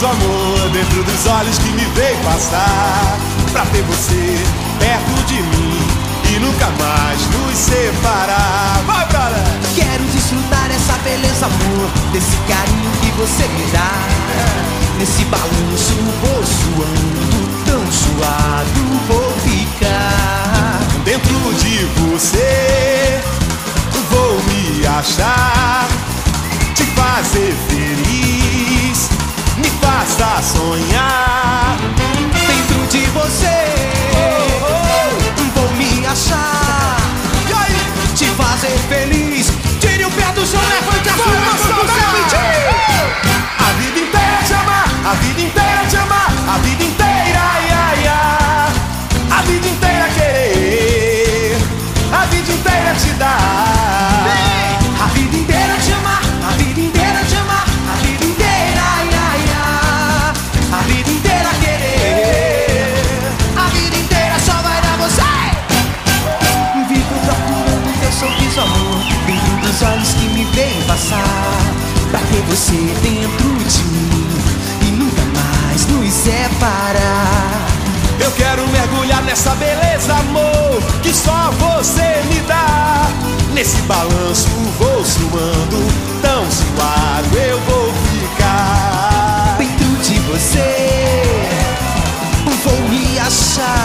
sorriso, amor, dentro dos olhos que me veio passar, pra ter você perto de mim e nunca mais nos separar. Vai, brother! Quero desfrutar essa beleza, amor, desse carinho que você me dá. Nesse balanço vou suando, tão suado vou ficar. Dentro de você vou me achar, te fazer feliz, me faça sonhar. Dentro de você vou me achar, te fazer feliz. Tire o pé do chão, levante a sua mão. A vida inteira te amar, a vida inteira te amar, a vida inteira, ia, ia. A vida inteira querer, a vida inteira te dar. A vida inteira te amar, a vida inteira te amar, a vida inteira, ia, ia. A vida inteira querer, a vida inteira só vai dar você. Vivo procurando teu sorriso, amor, dentro dos olhos que me veem passar, pra ter você dentro de mim e nunca mais nos separar. Eu quero mergulhar nessa beleza, amor, que só você me dá. Nesse balanço vou suando, tão suado eu vou ficar. Dentro de você vou me achar,